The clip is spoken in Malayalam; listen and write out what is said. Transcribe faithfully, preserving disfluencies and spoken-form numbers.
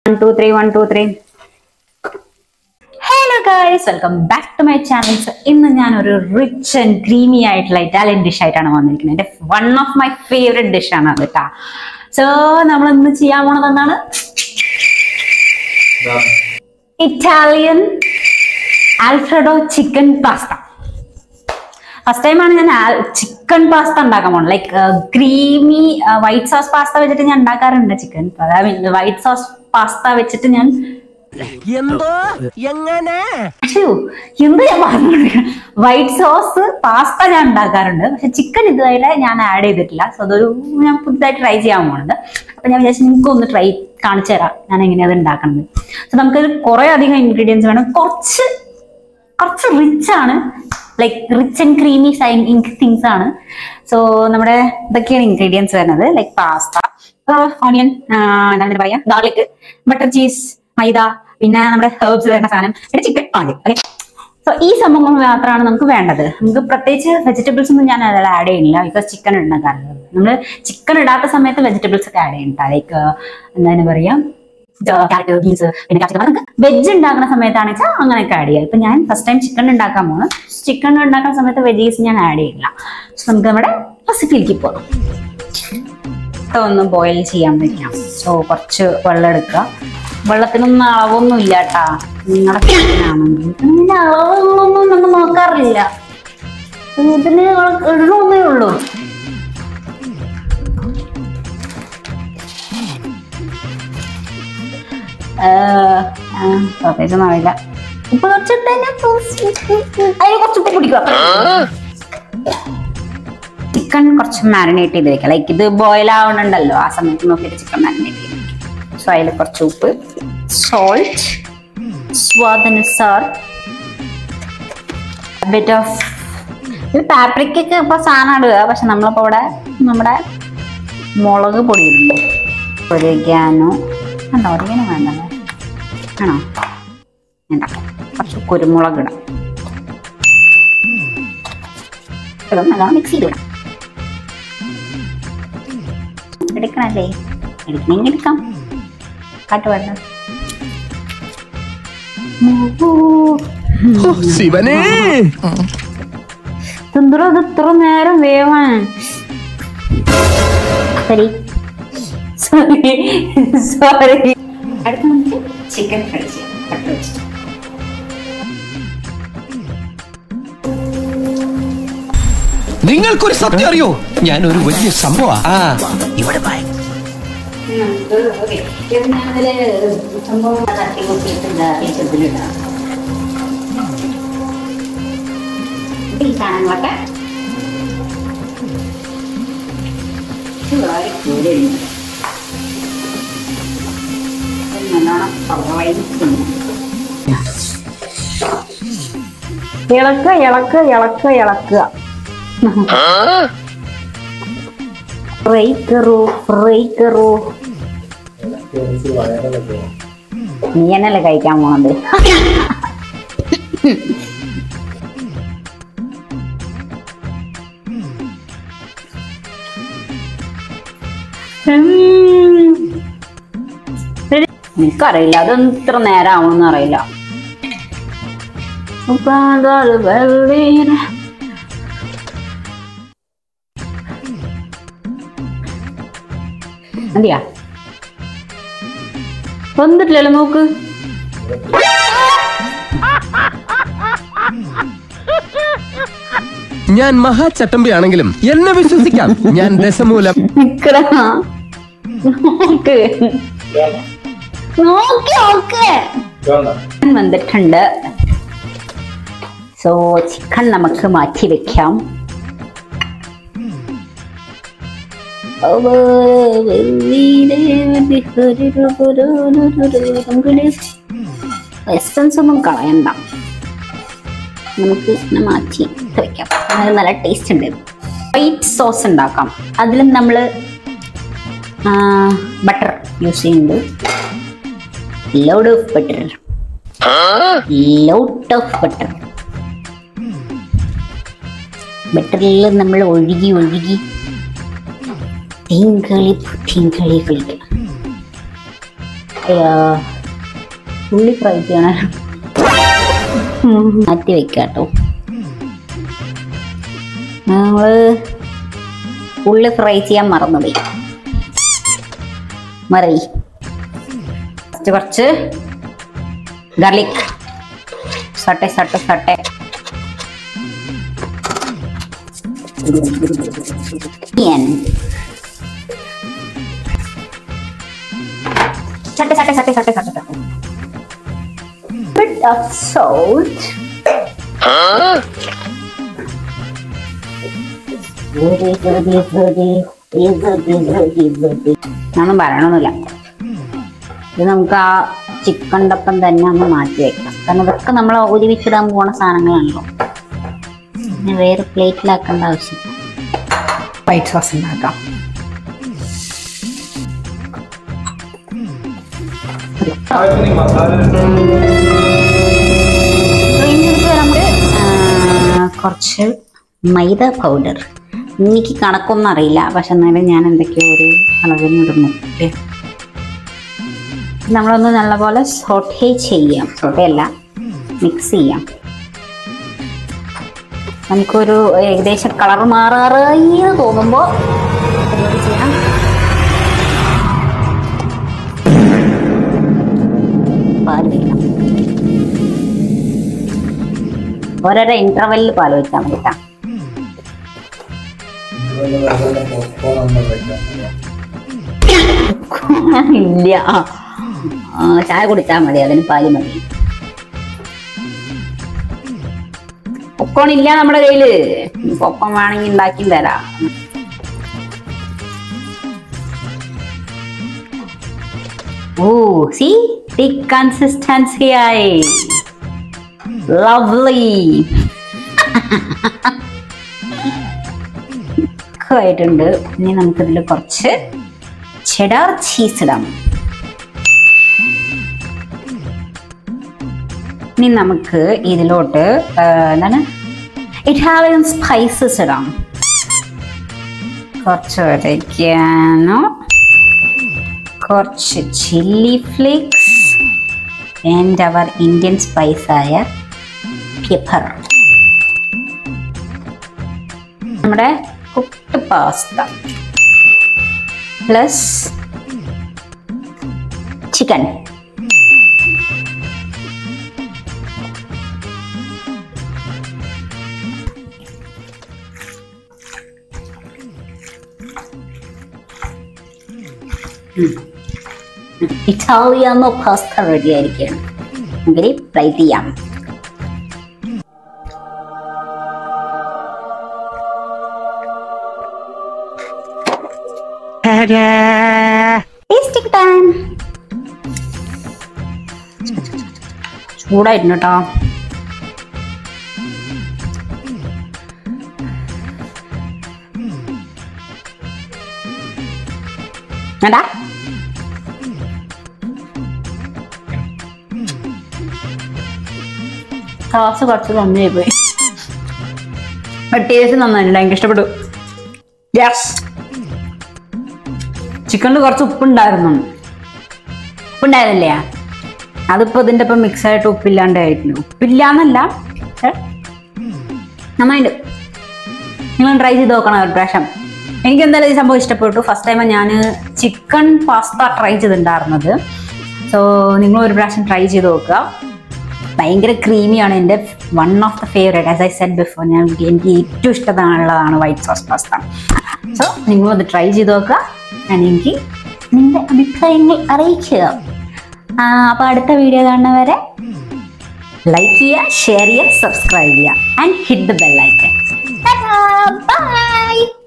One, two, three, one, two, three. Hello guys, welcome back to my channel. So, ഇന്ന് ഞാൻ ഒരു rich and creamy ആയിട്ടുള്ള Italian dish ആയിട്ടാണ് വന്നിരിക്കുന്നത്. One of my favorite dish ആണ് അത് ട്ടാ. So, നമ്മൾ ഇന്ന് ചെയ്യാൻ പോണത് എന്താണ്? Italian Alfredo chicken pasta. First ടൈമാണ് ഞാൻ ചിക്കൻ പാസ്ത ഉണ്ടാക്കാൻ പോകുന്നത്. Like creamy white sauce pasta വെച്ചിട്ട് ഞാൻ ഉണ്ടാക്കാറുണ്ട് ചിക്കൻ. വൈറ്റ് സോസ് പാസ്ത വെച്ചിട്ട് ഞാൻ എന്തോ എങ്ങനെ എന്ത് ഞാൻ പറഞ്ഞു വൈറ്റ് സോസ് പാസ്ത ഞാൻ ഉണ്ടാക്കാറുണ്ട്. പക്ഷെ ചിക്കൻ ഇതുവരെ ഞാൻ ആഡ് ചെയ്തിട്ടില്ല. സോ അതൊരു ഞാൻ പുതുതായിട്ട് ട്രൈ ചെയ്യാൻ പോകുന്നുണ്ട്. അപ്പൊ ഞാൻ വിചാരിച്ചു നിങ്ങൾക്ക് ഒന്ന് ട്രൈ കാണിച്ചു തരാം ഞാൻ എങ്ങനെയാണ് അത് ഉണ്ടാക്കുന്നത്. സോ നമുക്കത് കുറെ അധികം ഇൻഗ്രീഡിയൻസ് വേണം. കുറച്ച് കുറച്ച് റിച്ച് ആണ്, like rich and creamy things ആണ്. സോ നമ്മുടെ ഇതൊക്കെയാണ് ഇൻഗ്രീഡിയൻസ് വരുന്നത്. ലൈക്ക് പാസ്ത, ഓണിയൻ, എന്താ പറയാ, ഗാർലിക്, ബട്ടർ ചീസ്, മൈദ, പിന്നെ നമ്മുടെ ഹെർബ്സ് വരുന്ന സാധനം, പിന്നെ ചിക്കൻ ആദ്യം. ഓക്കെ, സോ ഈ സംഭവങ്ങൾ മാത്രമാണ് നമുക്ക് വേണ്ടത്. നമുക്ക് പ്രത്യേകിച്ച് വെജിറ്റബിൾസ് ഒന്നും ഞാൻ അതിൽ ആഡ് ചെയ്യുന്നില്ല, ബിക്കോസ് ചിക്കൻ ഇടുന്ന കാരണം. നമ്മൾ ചിക്കൻ ഇടാത്ത സമയത്ത് വെജിറ്റബിൾസ് ഒക്കെ ആഡ് ചെയ്യണ്ട. ലൈക്ക് എന്താണ് പറയാ, ക്യാരറ്റ്, ബീൻസ്, പിന്നെ ക്യാപ്സിക്കം. നമുക്ക് വെജ് ഉണ്ടാക്കുന്ന സമയത്താണെന്ന് വെച്ചാൽ അങ്ങനെയൊക്കെ ആഡ് ചെയ്യാം. ഇപ്പൊ ഞാൻ ഫസ്റ്റ് ടൈം ചിക്കൻ ഉണ്ടാക്കാൻ പോകുന്നു. ചിക്കൻ ഉണ്ടാക്കുന്ന സമയത്ത് വെജീസ് ഞാൻ ആഡ് ചെയ്യില്ല. സോ നമുക്ക് നമ്മുടെ റെസിപ്പിയിലേക്ക് പോകാം. ഒന്ന് ബോയിൽ ചെയ്യാൻ വയ്ക്കാം. സോ കുറച്ച് വെള്ളം എടുക്കുക. വെള്ളത്തിനൊന്നും അളവൊന്നും ഇല്ല കേട്ടാ, നിങ്ങളുടെ ചിക്കനാണെങ്കിൽ ഇതിന്റെ അളവുകളൊന്നും നമ്മൾ നോക്കാറില്ല. ഇതിന് ഇടണമേ ഉള്ളൂ. പ്രത്യേകിച്ചൊന്നും അറിയില്ല. ഉപ്പ് കുറച്ചിട്ട് അതിന് കുറച്ച് ഉപ്പ് പിടിക്കുക. ചിക്കൻ കുറച്ച് മാരിനേറ്റ് ചെയ്ത് വെക്കാം. ലൈക്ക് ഇത് ബോയിൽ ആവണുണ്ടല്ലോ, ആ സമയത്ത് നോക്കിയിട്ട് ചിക്കൻ മാരിനേറ്റ് ചെയ്ത് വെക്കാം. സോ അതിൽ കുറച്ച് ഉപ്പ്, സോൾട്ട്, സ്വാദനുസാർ, ബിറ്റ് ഓഫ് ഇത് പാപ്രിക്കൊക്കെ ഇപ്പൊ സാധനം ഇടുക. പക്ഷെ നമ്മളിപ്പോ ഇവിടെ നമ്മുടെ മുളക് പൊടി ഇടുന്നു. ഒരിഗാനോ എന്താ ഒരിഗാനോ വേണ്ടത് ആണോ? വേണ്ട, കുറച്ച് കുരുമുളക് ഇടാം. നല്ലോണം മിക്സ് ചെയ്ത് വിടാം. എടുക്കണല്ലേ, എടുക്കണമെങ്കിൽ എടുക്കാം. കാട്ട് വേണ്ട. തിന്തറ അത് ഇത്ര നേരം വേവാൻ. സോറി സോറി സോറി അടുത്ത നമുക്ക് ചിക്കൻ ഫ്രൈ ചെയ്യാം. കട്ട് വെച്ചിട്ട് നിങ്ങൾക്കൊരു സത്യം അറിയോ, ഞാനൊരു വലിയ സംഭവം ഇവിടെ സംഭവം തട്ടി കൂട്ടിയിട്ടുണ്ട്. ഈ സാധനങ്ങളൊക്കെ ഇളക്കുക ഇളക്കുക ഇളക്കുക ഇളക്കുക ഫ്രൈ കറോ ഫ്രൈ കറോ. നീ എന്നല്ലേ കഴിക്കാൻ പോണത്? എനിക്കറിയില്ല, അതൊന്നും ഇത്ര നേരം ആവണമെന്ന് അറിയില്ല. മതിയാ? വന്നിട്ടില്ലല്ലോ, നോക്ക്. ഞാൻ മഹാചട്ടമ്പിയാണെങ്കിലും എന്നെ വിശ്വസിക്കാം, ഞാൻ ദശമൂലം. വന്നിട്ടുണ്ട്. സോ ചിക്കൻ നമുക്ക് മാറ്റി വെക്കാം. എസൻസ് ഒന്നും കളയണ്ട, നമുക്ക് മാറ്റി വെക്കാം. നല്ല ടേസ്റ്റ് ഉണ്ട്. വൈറ്റ് സോസ് ഉണ്ടാക്കാം. അതിലും നമ്മൾ ബട്ടർ യൂസ് ചെയ്യുന്നുണ്ട്. Load of butter, lot of butter. ബട്ടറിൽ നമ്മൾ ഒഴുകി ഒഴുകി തിങ്കളി തിങ്കളി കളിക്കണം. ഉള്ളി ഫ്രൈ ചെയ്യണം, മാറ്റി വെക്കാട്ടോ. നമ്മള് ഉള്ളി ഫ്രൈ ചെയ്യാൻ മറന്നുപോയി. മറി കുറച്ച് garlic saute saute saute saute saute saute saute saute saute bit of salt. ഞാനൊന്നും പറയണമെന്നില്ല. ഇത് നമുക്ക് ആ ചിക്കൻ്റെ ഒപ്പം തന്നെ ഒന്ന് മാറ്റി വെക്കാം. കാരണം ഇതൊക്കെ നമ്മൾ ഒരുമിച്ചിടാൻ പോണ സാധനങ്ങളാണല്ലോ. പിന്നെ വേറെ പ്ലേറ്റിലാക്കേണ്ട ആവശ്യം. വൈറ്റ് സോസ് ഉണ്ടാക്കാം. നമ്മുടെ കുറച്ച് മൈദ പൗഡർ. എനിക്ക് കണക്കൊന്നും അറിയില്ല, പക്ഷെ എന്നാലും ഞാൻ എന്തൊക്കെയോ ഒരു അളവിനിടുന്നു. ഓക്കെ, നമ്മളൊന്ന് നല്ലപോലെ സോട്ടേ ചെയ്യാം. സോട്ടേ അല്ല, മിക്സ് ചെയ്യാം. നമുക്കൊരു ഏകദേശം കളർ മാറാറായി എന്ന് തോന്നുമ്പോൾ ചെയ്യാം. പാൽ വയ്ക്കാം. ഓരോരോ ഇന്റർവെല്ലിൽ പാൽ വെച്ചാൽ മതി കേട്ടോ. ഇല്ല, ചായ കുടിച്ചാൽ മതി, അതിന് പാല് മതി. പൊക്കോൺ ഇല്ല നമ്മുടെ കയ്യില്. പൊക്കം വേണമെങ്കിൽ ഉണ്ടാക്കി തരാം. ഓ, സീ തിക് കൺസിസ്റ്റൻസി ആയി. ലവ്ലി ആയിട്ടുണ്ട്. ഇനി നമുക്കിതിൽ കുറച്ച് ചെഡാർ ചീസ് ഇടാം. ഇനി നമുക്ക് ഇതിലോട്ട് എന്താണ് ഇറ്റാലിയൻ സ്പൈസസ് ഇടാം. കുറച്ച് ഒരയ്ക്കാനോ, കുറച്ച് chilli flakes and our Indian സ്പൈസായ പെപ്പർ. നമ്മുടെ കുക്ക്ഡ് പാസ്ത പ്ലസ് ചിക്കൻ. ഇറ്റാലിയാനോ പാസ്ത റെഡി ആയിരിക്കുകയാണ്. നമുക്ക് ഫ്രൈ ചെയ്യാം. ചൂടായിരുന്നു കേട്ടോ. വേണ്ടാ, ക്ലാസ് കുറച്ച് നന്നായി പോയി. ടേസ്റ്റ് നന്നായില്ല, എനിക്ക് ഇഷ്ടപ്പെട്ടു. യെസ്, ചിക്കനിൽ കുറച്ച് ഉപ്പുണ്ടായിരുന്നു. ഉപ്പുണ്ടായിരുന്നില്ലേ? അതിപ്പോ ഇതിൻ്റെ ഒപ്പം മിക്സ് ആയിട്ട് ഉപ്പില്ലാണ്ടായിരുന്നു. ഉപ്പില്ലാന്നല്ല, നന്നായിട്ട്. നിങ്ങൾ ട്രൈ ചെയ്ത് നോക്കണം ഒരു പ്രാവശ്യം. എനിക്ക് എന്തായാലും ഈ സംഭവം ഇഷ്ടപ്പെട്ടു. ഫസ്റ്റ് ടൈം ഞാൻ ചിക്കൻ പാസ്ത ട്രൈ ചെയ്തിട്ടുണ്ടായിരുന്നത്. സോ നിങ്ങൾ ഒരു പ്രാവശ്യം ട്രൈ ചെയ്ത് നോക്കുക. ഭയങ്കര ക്രീമിയാണ്. എൻ്റെ one of the favourite, as I said before, ഞാൻ എനിക്ക് ഏറ്റവും ഇഷ്ടമുള്ളതാണ് വൈറ്റ് സോസ് പാസ്ത. സോ നിങ്ങളത് ട്രൈ ചെയ്ത് നോക്കുക. എനിക്ക് നിങ്ങളുടെ അഭിപ്രായങ്ങൾ അറിയിക്കുക. അപ്പോൾ അടുത്ത വീഡിയോ കാണുന്നവരെ ലൈക്ക് ചെയ്യുക, ഷെയർ ചെയ്യുക, സബ്സ്ക്രൈബ് ചെയ്യുക and hit the bell icon. By.